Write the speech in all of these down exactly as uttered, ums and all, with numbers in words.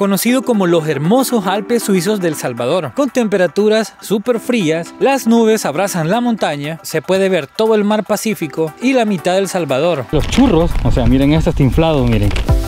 conocido como los hermosos Alpes suizos del Salvador. Con temperaturas súper frías, las nubes abrazan la montaña, se puede ver todo el mar Pacífico y la mitad del Salvador. Los churros, o sea, miren, esto está inflado, miren.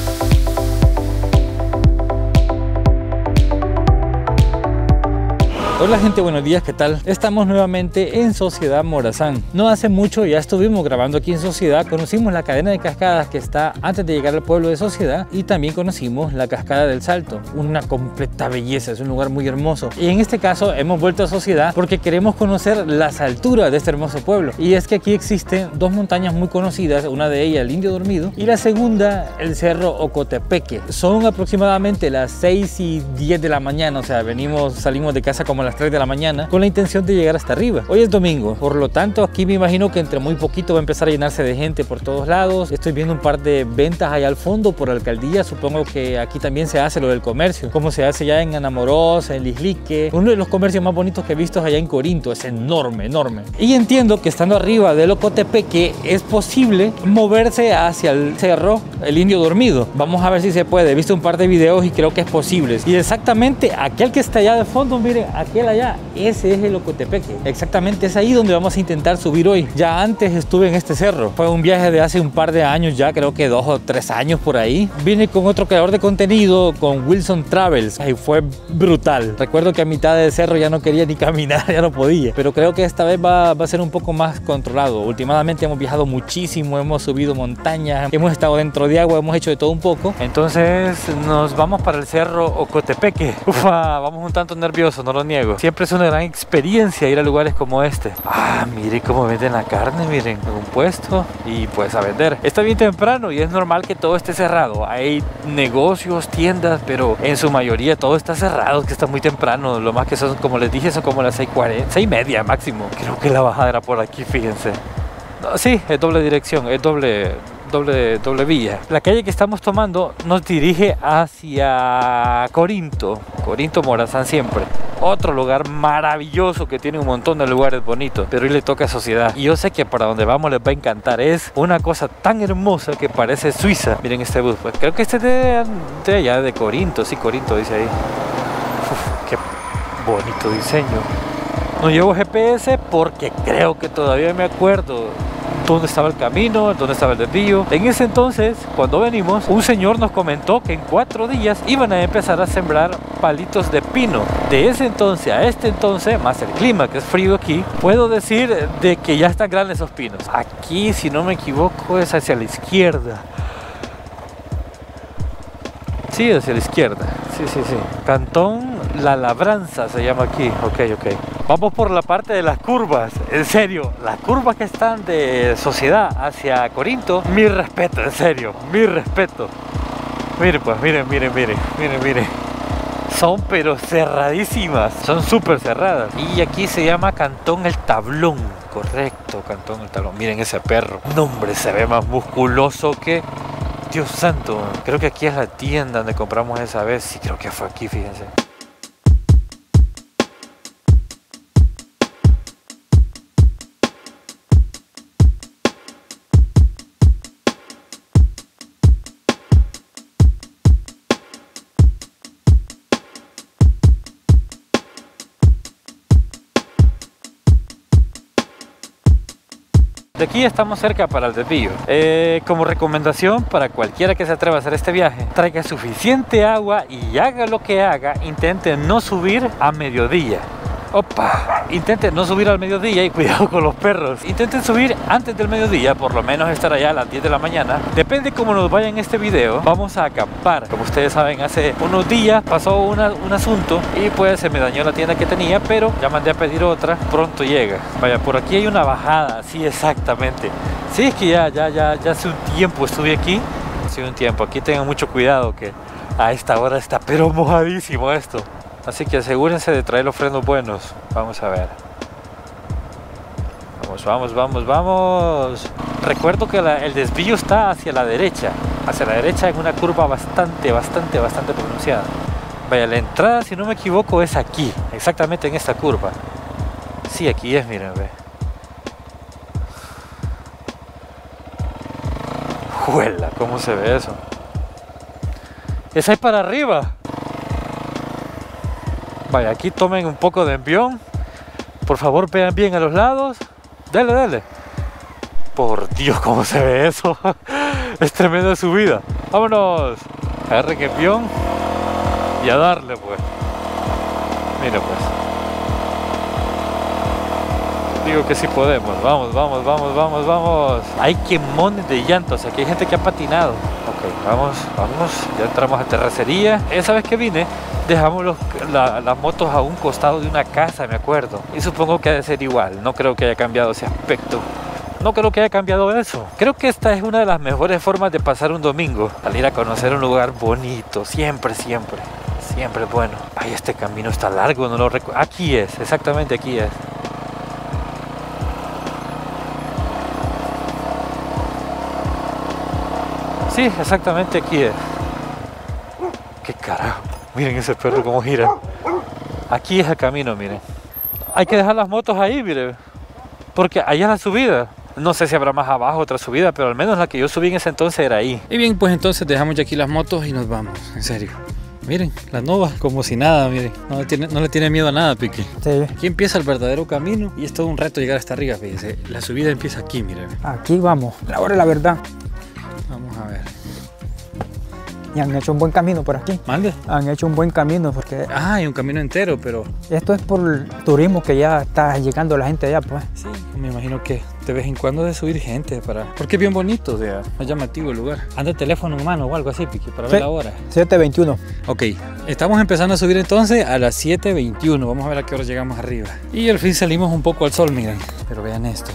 Hola gente, buenos días, ¿qué tal? Estamos nuevamente en Sociedad Morazán. No hace mucho ya estuvimos grabando aquí en Sociedad, conocimos la cadena de cascadas que está antes de llegar al pueblo de Sociedad y también conocimos la cascada del Salto, una completa belleza, es un lugar muy hermoso. Y en este caso hemos vuelto a Sociedad porque queremos conocer las alturas de este hermoso pueblo. Y es que aquí existen dos montañas muy conocidas, una de ellas el Indio Dormido y la segunda el Cerro Ocotepeque. Son aproximadamente las seis y diez de la mañana, o sea, venimos, salimos de casa como a las tres de la mañana con la intención de llegar hasta arriba. Hoy es domingo, por lo tanto aquí me imagino que entre muy poquito va a empezar a llenarse de gente por todos lados. Estoy viendo un par de ventas allá al fondo por la alcaldía. Supongo que aquí también se hace lo del comercio, como se hace ya en Anamorós, en Lislique. Uno de los comercios más bonitos que he visto es allá en Corinto, es enorme, enorme. Y entiendo que estando arriba del Ocotepeque es posible moverse hacia el cerro el Indio Dormido. Vamos a ver si se puede. He visto un par de videos y creo que es posible. Y exactamente aquel que está allá de fondo, miren, aquel allá, ese es el Ocotepeque. Exactamente es ahí donde vamos a intentar subir hoy. Ya antes estuve en este cerro. Fue un viaje de hace un par de años ya, creo que dos o tres años por ahí. Vine con otro creador de contenido, con Wilson Travels, y fue brutal. Recuerdo que a mitad del cerro ya no quería ni caminar, ya no podía. Pero creo que esta vez va, va a ser un poco más controlado. Últimamente hemos viajado muchísimo, hemos subido montañas, hemos estado dentro de agua, hemos hecho de todo un poco. Entonces nos vamos para el cerro Ocotepeque. Ufa, vamos un tanto nerviosos, no lo niego. Siempre es una gran experiencia ir a lugares como este. Ah, miren cómo venden la carne, miren, en un puesto y pues a vender. Está bien temprano y es normal que todo esté cerrado. Hay negocios, tiendas, pero en su mayoría todo está cerrado, que está muy temprano. Lo más que son, como les dije, son como las seis cuarenta, seis y media máximo. Creo que la bajada era por aquí, fíjense. No, sí, es doble dirección, es doble... Doble, doble vía. La calle que estamos tomando nos dirige hacia Corinto, Corinto Morazán siempre. Otro lugar maravilloso que tiene un montón de lugares bonitos, pero hoy le toca a Sociedad. Y yo sé que para donde vamos les va a encantar. Es una cosa tan hermosa que parece Suiza. Miren este bus, pues creo que este es de, de allá de Corinto, sí, Corinto dice ahí. Uf, qué bonito diseño. No llevo G P S porque creo que todavía me acuerdo dónde estaba el camino, dónde estaba el desvío. En ese entonces, cuando venimos, un señor nos comentó que en cuatro días iban a empezar a sembrar palitos de pino. De ese entonces a este entonces, más el clima que es frío aquí, puedo decir de que ya están grandes esos pinos. Aquí, si no me equivoco, es hacia la izquierda. Sí, hacia la izquierda. Sí, sí, sí. Cantón La Labranza se llama aquí. Ok, ok. Vamos por la parte de las curvas. En serio, las curvas que están de Sociedad hacia Corinto, mi respeto, en serio, mi respeto. Miren pues, miren, miren, miren, miren, miren. Son pero cerradísimas, son súper cerradas. Y aquí se llama Cantón El Tablón. Correcto, Cantón El Tablón. Miren ese perro. No, hombre, se ve más musculoso que... Dios santo, creo que aquí es la tienda donde compramos esa vez. Sí, creo que fue aquí, fíjense. De aquí estamos cerca para el desvío. Eh, como recomendación para cualquiera que se atreva a hacer este viaje, traiga suficiente agua y haga lo que haga, intente no subir a mediodía. Opa, intenten no subir al mediodía y cuidado con los perros. Intenten subir antes del mediodía, por lo menos estar allá a las diez de la mañana. Depende cómo nos vaya en este video, vamos a acampar. Como ustedes saben, hace unos días pasó una, un asunto y pues se me dañó la tienda que tenía, pero ya mandé a pedir otra, pronto llega. Vaya, por aquí hay una bajada, sí, exactamente. Sí, es que ya, ya, ya, ya hace un tiempo estuve aquí. Hace un tiempo, aquí tengan mucho cuidado que a esta hora está pero mojadísimo esto. Así que asegúrense de traer los frenos buenos. Vamos a ver. Vamos, vamos, vamos, vamos. Recuerdo que la, el desvío está hacia la derecha. Hacia la derecha en una curva bastante, bastante, bastante pronunciada. Vaya, la entrada, si no me equivoco, es aquí. Exactamente en esta curva. Sí, aquí es, miren, ve. ¡Juela! ¿Cómo se ve eso? ¡Esa es para arriba! Vaya, aquí tomen un poco de envión. Por favor, vean bien a los lados. Dale, dale. Por Dios, cómo se ve eso. Es tremenda subida. Vámonos. Agarren envión y a darle, pues. Mira, pues. Digo que sí podemos. Vamos, vamos, vamos, vamos, vamos. Hay quemones de llantos. Aquí hay gente que ha patinado. Ok, vamos, vamos. Ya entramos a terracería. Esa vez que vine, dejamos los, la, las motos a un costado de una casa, me acuerdo. Y supongo que ha de ser igual. No creo que haya cambiado ese aspecto. No creo que haya cambiado eso. Creo que esta es una de las mejores formas de pasar un domingo. Salir a conocer un lugar bonito. Siempre, siempre. Siempre bueno. Ay, este camino está largo, no lo recuerdo. Aquí es, exactamente aquí es. Sí, exactamente aquí es. Qué carajo. Miren ese perro cómo gira. Aquí es el camino, miren. Hay que dejar las motos ahí, miren. Porque allá es la subida. No sé si habrá más abajo otra subida, pero al menos la que yo subí en ese entonces era ahí. Y bien, pues entonces dejamos ya aquí las motos y nos vamos, en serio. Miren, la Nova, como si nada, miren. No le tiene, no le tiene miedo a nada, Piqui. Sí. Aquí empieza el verdadero camino y es todo un reto llegar hasta arriba, fíjense. La subida empieza aquí, miren. Aquí vamos, la hora de la verdad. Vamos a ver. Y han hecho un buen camino por aquí. ¿Mande? Han hecho un buen camino porque Ah, hay un camino entero, pero... esto es por el turismo que ya está llegando la gente allá, pues. Sí, me imagino que de vez en cuando de subir gente para... Porque es bien bonito, o sea, es llamativo el lugar. Anda el teléfono en mano o algo así, Piqui, para Sí. ver la hora. siete veintiuno. Ok, estamos empezando a subir entonces a las siete veintiuno. Vamos a ver a qué hora llegamos arriba. Y al fin salimos un poco al sol, miren. Pero vean esto.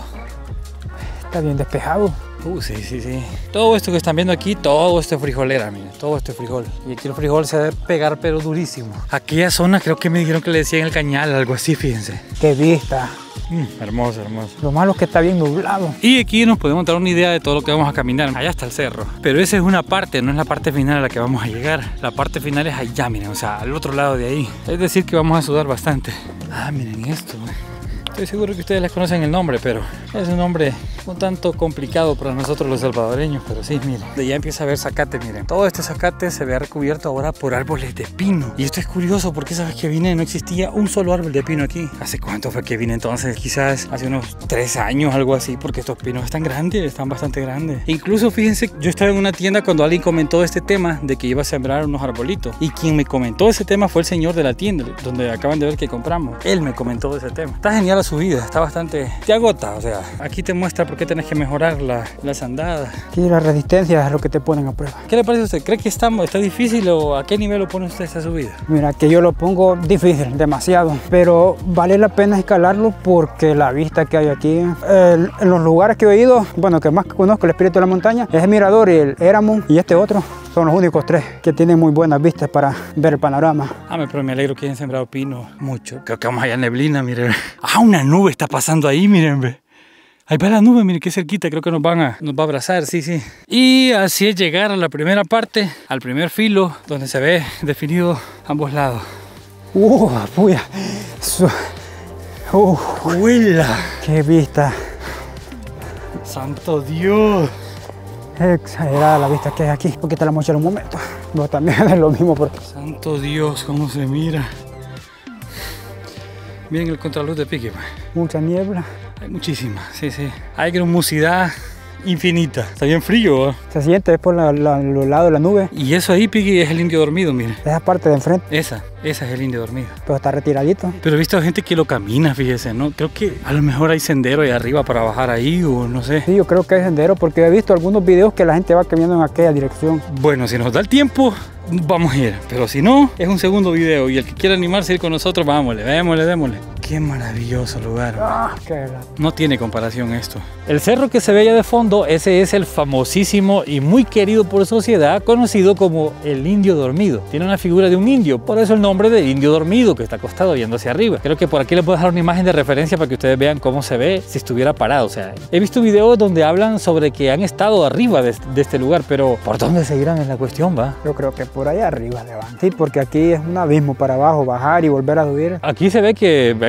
Está bien despejado. Uh, sí, sí, sí. Todo esto que están viendo aquí, todo esto es frijolera, miren. Todo esto es frijol. Y aquí el frijol se debe pegar, pero durísimo. Aquella zona creo que me dijeron que le decían el cañal, algo así, fíjense. Qué vista. Mm, hermoso, hermoso. Lo malo es que está bien nublado. Y aquí nos podemos dar una idea de todo lo que vamos a caminar. Allá está el cerro. Pero esa es una parte, no es la parte final a la que vamos a llegar. La parte final es allá, miren, o sea, al otro lado de ahí. Es decir que vamos a sudar bastante. Ah, miren esto, estoy seguro que ustedes les conocen el nombre, pero es un nombre un tanto complicado para nosotros los salvadoreños, pero sí, miren. De allá empieza a ver zacate, miren. Todo este zacate se ve recubierto ahora por árboles de pino. Y esto es curioso porque esa vez que vine no existía un solo árbol de pino aquí. ¿Hace cuánto fue que vine entonces? Quizás hace unos tres años, algo así, porque estos pinos están grandes, están bastante grandes. Incluso fíjense, yo estaba en una tienda cuando alguien comentó este tema de que iba a sembrar unos arbolitos. Y quien me comentó ese tema fue el señor de la tienda, donde acaban de ver que compramos. Él me comentó ese tema. Está genial la subida, está bastante... te agota, o sea, aquí te muestra por qué tenés que mejorar la, las andadas. Aquí la resistencia es lo que te ponen a prueba. ¿Qué le parece a usted? ¿Cree que está, está difícil o a qué nivel lo pone usted esta subida? Mira, que yo lo pongo difícil, demasiado. Pero vale la pena escalarlo porque la vista que hay aquí, el, en los lugares que he ido, bueno, que más conozco el espíritu de la montaña, es el Mirador y el Éramo y este otro. Son los únicos tres que tienen muy buenas vistas para ver el panorama. Ah, pero me alegro que hayan sembrado pino mucho. Creo que vamos allá en neblina, miren. Ah, una nube está pasando ahí, miren, ve. Ahí va la nube, miren qué cerquita, creo que nos van a, nos va a abrazar, sí, sí. Y así es llegar a la primera parte, al primer filo, donde se ve definido ambos lados. ¡Uh, puya! ¡Uh, ¡Huela! qué vista! ¡Santo Dios! Exagerada la vista que hay aquí, porque te la muestro en un momento. Vos también es lo mismo porque... ¡Santo Dios! ¿Cómo se mira? Miren el contraluz de Piqui. Mucha niebla. Hay muchísima, sí, sí. Hay grumosidad infinita. Está bien frío, ¿eh? Se siente por la, la, los lados de la nube. Y eso ahí, Piqui, es el indio dormido, mire. Esa parte de enfrente, Esa, esa es el indio dormido. pero está retiradito. Pero he visto gente que lo camina, fíjese, ¿no? Creo que a lo mejor hay sendero ahí arriba para bajar ahí o no sé. Sí, yo creo que hay sendero porque he visto algunos videos que la gente va caminando en aquella dirección. Bueno, si nos da el tiempo, vamos a ir. Pero si no, es un segundo video y el que quiera animarse a ir con nosotros, vámonos, démosle, démosle. Qué maravilloso lugar. Ah, qué... No tiene comparación esto. El cerro que se ve allá de fondo, ese es el famosísimo y muy querido por sociedad, conocido como el Indio Dormido. Tiene una figura de un indio, por eso el nombre de Indio Dormido, que está acostado viendo hacia arriba. Creo que por aquí les puedo dejar una imagen de referencia para que ustedes vean cómo se ve si estuviera parado. O sea, he visto videos donde hablan sobre que han estado arriba de, de este lugar, pero ¿por dónde seguirán en la cuestión, va? Yo creo que por allá arriba le van. Sí, porque aquí es un abismo para abajo, bajar y volver a subir. Aquí se ve que hay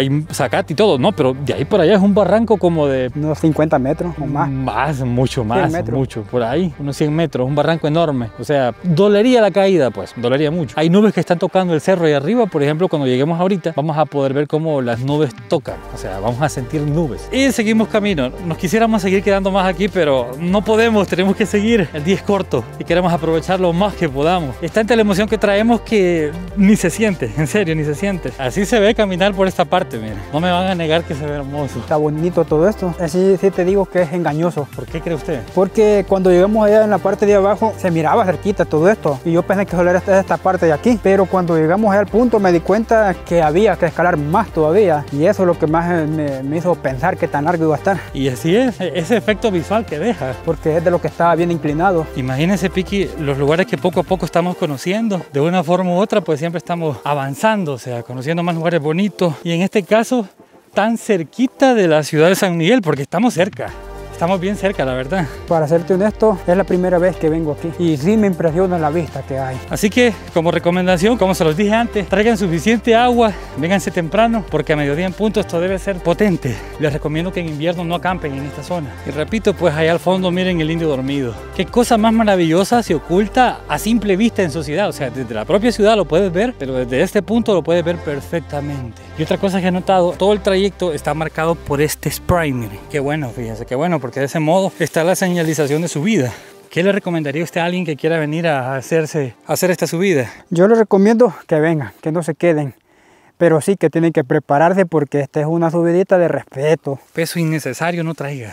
hay zacate y todo, no, pero de ahí por allá es un barranco como de unos cincuenta metros o más. Más, mucho más, metros. mucho, por ahí, unos cien metros, un barranco enorme. O sea, dolería la caída, pues, dolería mucho. Hay nubes que están tocando el cerro ahí arriba, por ejemplo, cuando lleguemos ahorita, vamos a poder ver cómo las nubes tocan, o sea, vamos a sentir nubes. Y seguimos camino. Nos quisiéramos seguir quedando más aquí, pero no podemos, tenemos que seguir. El día es corto y queremos aprovechar lo más que podamos. Es tanta la emoción que traemos que ni se siente, en serio, ni se siente. Así se ve caminar por esta parte, miren. No me van a negar que se ve hermoso. Está bonito todo esto. Así sí te digo que es engañoso. ¿Por qué cree usted? Porque cuando llegamos allá en la parte de abajo se miraba cerquita todo esto y yo pensé que solo era esta, esta parte de aquí, pero cuando llegamos allá al punto me di cuenta que había que escalar más todavía y eso es lo que más me, me hizo pensar que tan largo iba a estar. Y así es, ese efecto visual que deja. Porque es de lo que estaba bien inclinado. Imagínense, Piqui, los lugares que poco a poco estamos conociendo. De una forma u otra, pues siempre estamos avanzando, o sea, conociendo más lugares bonitos. Y en este caso, tan cerquita de la ciudad de San Miguel, porque estamos cerca. Estamos bien cerca, la verdad. Para serte honesto, es la primera vez que vengo aquí y sí me impresiona la vista que hay. Así que, como recomendación, como se los dije antes, traigan suficiente agua, vénganse temprano, porque a mediodía en punto esto debe ser potente. Les recomiendo que en invierno no acampen en esta zona. Y repito, pues allá al fondo miren el indio dormido. Qué cosa más maravillosa se oculta a simple vista en sociedad. O sea, desde la propia ciudad lo puedes ver, pero desde este punto lo puedes ver perfectamente. Y otra cosa que he notado, todo el trayecto está marcado por este spray, miren. Qué bueno, fíjense, qué bueno, porque de ese modo está la señalización de subida. ¿Qué le recomendaría usted a alguien que quiera venir a hacerse, a hacer esta subida? Yo les recomiendo que vengan, que no se queden. Pero sí que tienen que prepararse porque esta es una subidita de respeto. Peso innecesario no traiga.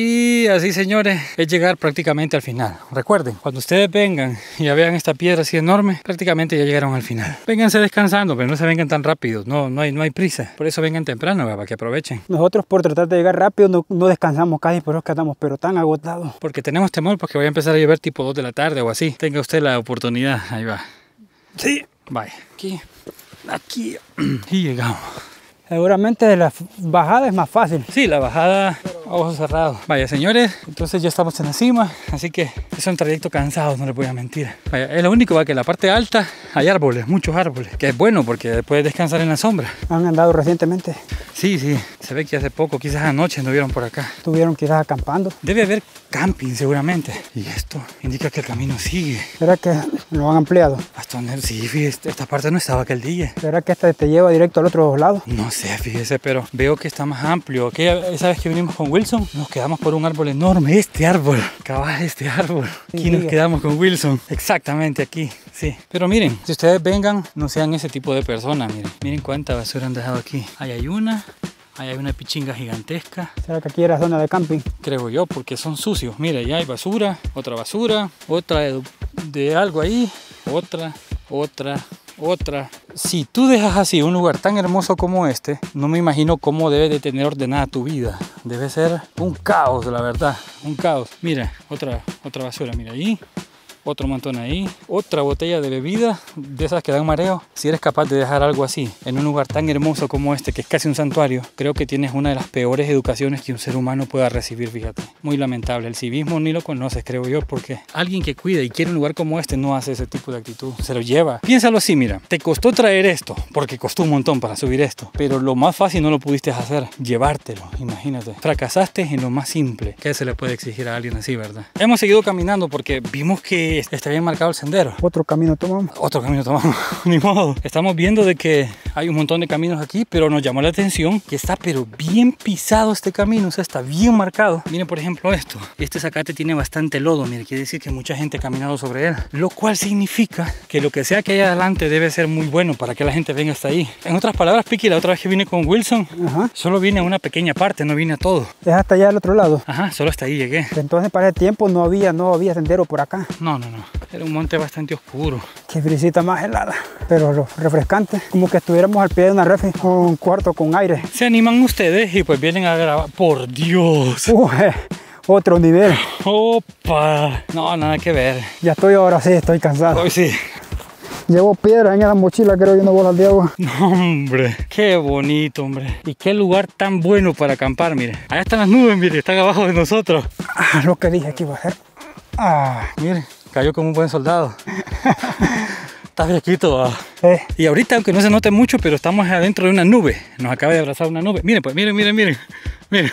Y así, señores, es llegar prácticamente al final. Recuerden, cuando ustedes vengan y ya vean esta piedra así enorme, prácticamente ya llegaron al final. Vénganse descansando, pero no se vengan tan rápido. No, no hay, no hay prisa. Por eso vengan temprano, para que aprovechen. Nosotros por tratar de llegar rápido no, no descansamos casi, por eso quedamos pero tan agotados. Porque tenemos temor porque vaya a empezar a llover tipo dos de la tarde o así. Tenga usted la oportunidad. Ahí va. Sí. Vaya. Aquí. Aquí. Y llegamos. Seguramente la bajada es más fácil. Sí, la bajada a ojos cerrados. Vaya, señores, entonces ya estamos en la cima, así que es un trayecto cansado, no les voy a mentir. Vaya, es lo único, va, que en la parte alta hay árboles, muchos árboles, que es bueno porque puedes descansar en la sombra. ¿Han andado recientemente? Sí, sí, se ve que hace poco, quizás anoche anduvieron por acá. Estuvieron quizás acampando. Debe haber camping seguramente. Y esto indica que el camino sigue. ¿Será que lo han ampliado? Hasta donde, sí, fíjate, esta parte no estaba aquel día. ¿Será que este te lleva directo al otro lado? No sé, fíjese, pero veo que está más amplio. Esa vez que vinimos con Wilson, nos quedamos por un árbol enorme. Este árbol, cabal, este árbol. Aquí sí, nos sigue. Quedamos con Wilson. Exactamente aquí, sí. Pero miren, si ustedes vengan, no sean ese tipo de personas. Miren, miren cuánta basura han dejado aquí. Ahí hay una. Ahí hay una pichinga gigantesca. ¿Será que aquí era zona de camping? Creo yo, porque son sucios. Mira, ya hay basura, otra basura, otra de, de algo ahí, otra, otra, otra. Si tú dejas así un lugar tan hermoso como este, no me imagino cómo debe de tener ordenada tu vida. Debe ser un caos, la verdad, un caos. Mira, otra, otra basura, mira ahí. Otro montón ahí, otra botella de bebida, de esas que dan mareo. Si eres capaz de dejar algo así en un lugar tan hermoso como este, que es casi un santuario, creo que tienes una de las peores educaciones que un ser humano pueda recibir, fíjate. Muy lamentable, el civismo ni lo conoces, creo yo, porque alguien que cuida y quiere un lugar como este no hace ese tipo de actitud, se lo lleva. Piénsalo así, mira, te costó traer esto, porque costó un montón para subir esto, pero lo más fácil no lo pudiste hacer, llevártelo, imagínate. Fracasaste en lo más simple. ¿Qué se le puede exigir a alguien así, verdad? Hemos seguido caminando porque vimos que está bien marcado el sendero. Otro camino tomamos. Otro camino tomamos, ni modo. Estamos viendo de que hay un montón de caminos aquí, pero nos llamó la atención que está pero bien pisado este camino, o sea, está bien marcado. Miren, por ejemplo, esto. Este zacate tiene bastante lodo, miren, quiere decir que mucha gente ha caminado sobre él, lo cual significa que lo que sea que hay adelante debe ser muy bueno para que la gente venga hasta ahí. En otras palabras, Piqui, la otra vez que vine con Wilson, Ajá. solo vine a una pequeña parte, no vine a todo. ¿Es hasta allá al otro lado? Ajá, solo hasta ahí llegué. Entonces para el tiempo no había, no había sendero por acá. No, no, no. Era un monte bastante oscuro. Qué brisita más helada, pero refrescante. Como que estuviéramos al pie de una refri, un cuarto con aire. Se animan ustedes y pues vienen a grabar. ¡Por Dios! Uh, eh, otro nivel. ¡Opa! No, nada que ver. Ya estoy, ahora sí, estoy cansado. Hoy sí. Llevo piedras en la mochila, creo, y no bolas de agua. No, hombre, qué bonito, hombre. Y qué lugar tan bueno para acampar, mire. Allá están las nubes, mire, están abajo de nosotros. Ah, lo que dije que iba a hacer. Ah, mire. Cayó como un buen soldado. Está fresquito. Ah. Eh. Y ahorita, aunque no se note mucho, pero estamos adentro de una nube. Nos acaba de abrazar una nube. Miren, pues, miren, miren, miren. Miren,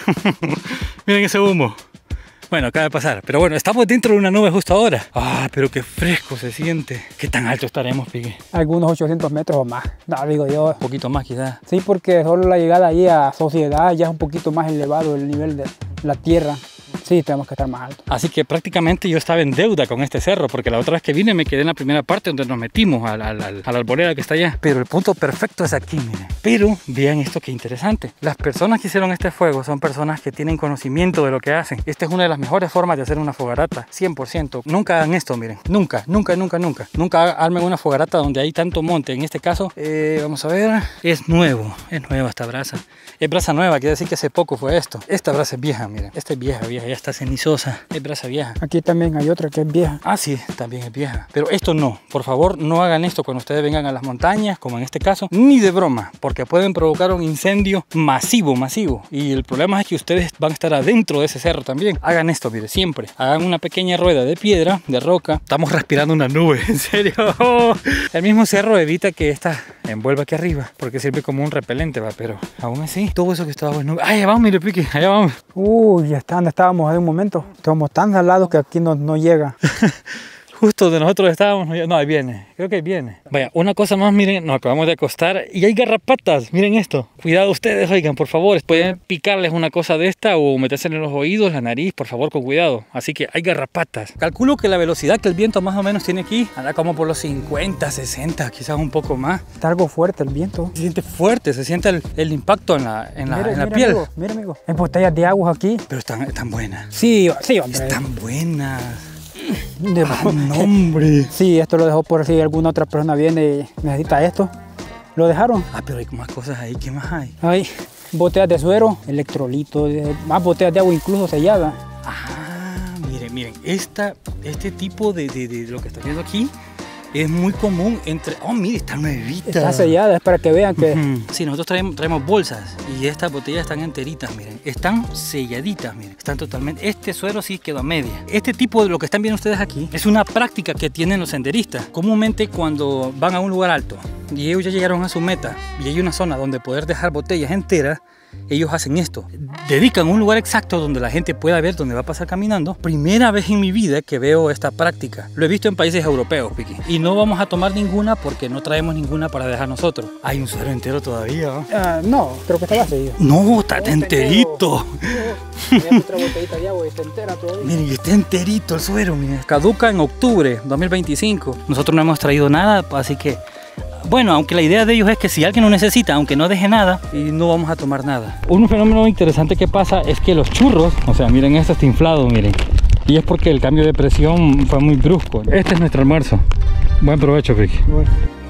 miren ese humo. Bueno, acaba de pasar. Pero bueno, estamos dentro de una nube justo ahora. Ah, pero qué fresco se siente. ¿Qué tan alto estaremos, Pique? Algunos ochocientos metros o más. No, digo yo. Un poquito más, quizás. Sí, porque solo la llegada ahí a Sociedad ya es un poquito más elevado el nivel de la tierra. Sí, tenemos que estar más alto. Así que prácticamente yo estaba en deuda con este cerro, porque la otra vez que vine me quedé en la primera parte donde nos metimos a la, a la, a la arboleda que está allá. Pero el punto perfecto es aquí, miren. Pero vean esto que interesante. Las personas que hicieron este fuego son personas que tienen conocimiento de lo que hacen. Esta es una de las mejores formas de hacer una fogarata, cien por ciento. Nunca hagan esto, miren. Nunca, nunca, nunca, nunca. Nunca armen una fogarata donde hay tanto monte. En este caso, eh, vamos a ver, es nuevo. Es nueva esta brasa. Es brasa nueva, quiere decir que hace poco fue esto. Esta brasa es vieja, miren. Esta es vieja, vieja, ya está cenizosa. Es brasa vieja. Aquí también hay otra que es vieja. Ah, sí, también es vieja. Pero esto no. Por favor, no hagan esto cuando ustedes vengan a las montañas, como en este caso, ni de broma, porque pueden provocar un incendio masivo, masivo. Y el problema es que ustedes van a estar adentro de ese cerro también. Hagan esto, miren, siempre. Hagan una pequeña rueda de piedra, de roca. Estamos respirando una nube, en serio. El mismo cerro evita que esta envuelva aquí arriba, porque sirve como un repelente, va. Pero aún así, todo eso que estaba en nube. Ah, allá vamos, mire, Pique, allá vamos. Uy, ya está donde estábamos en un momento. Estamos tan al lado que aquí no, no llega. Justo donde nosotros estábamos, no, ahí viene, creo que ahí viene. Vaya, una cosa más, miren, nos acabamos de acostar y hay garrapatas, miren esto. Cuidado ustedes, oigan, por favor, pueden picarles una cosa de esta o meterse en los oídos, la nariz, por favor, con cuidado. Así que hay garrapatas. Calculo que la velocidad que el viento más o menos tiene aquí anda como por los cincuenta, sesenta, quizás un poco más. Está algo fuerte el viento. Se siente fuerte, se siente el, el impacto en la, en la, mira, en la mira, piel. Amigo, mira, amigo, hay botellas de agua aquí. Pero están, están buenas. Sí, sí, hombre. Están buenas. De... Ah, no, hombre. Sí, esto lo dejó por si alguna otra persona viene y necesita esto. Lo dejaron. Ah, pero hay más cosas ahí. ¿Qué más hay? Hay botellas de suero, electrolitos, más botellas de agua incluso selladas. Ah, miren, miren. Esta, este tipo de, de, de lo que están viendo aquí es muy común entre... Oh, mire, está nuevita. Está sellada, es para que vean que... Uh-huh. Sí, nosotros traemos, traemos bolsas y estas botellas están enteritas, miren. Están selladitas, miren. Están totalmente... Este suero sí quedó a media. Este tipo de lo que están viendo ustedes aquí es una práctica que tienen los senderistas. Comúnmente cuando van a un lugar alto y ellos ya llegaron a su meta y hay una zona donde poder dejar botellas enteras, ellos hacen esto, dedican un lugar exacto donde la gente pueda ver dónde va a pasar caminando. Primera vez en mi vida que veo esta práctica. Lo he visto en países europeos, Piqui. Y no vamos a tomar ninguna porque no traemos ninguna para dejar nosotros. Hay un suero entero todavía, ¿no? Uh, no, creo que está vacío. No, está enterito. Hay otra botellita de agua y está entera todavía. Miren, y está enterito el suero, miren. Caduca en octubre dos mil veinticinco. Nosotros no hemos traído nada, así que... Bueno, aunque la idea de ellos es que si alguien lo necesita, aunque no deje nada, y no vamos a tomar nada. Un fenómeno interesante que pasa es que los churros, o sea, miren, esto está inflado, miren. Y es porque el cambio de presión fue muy brusco. Este es nuestro almuerzo. Buen provecho, Vicky. Bueno.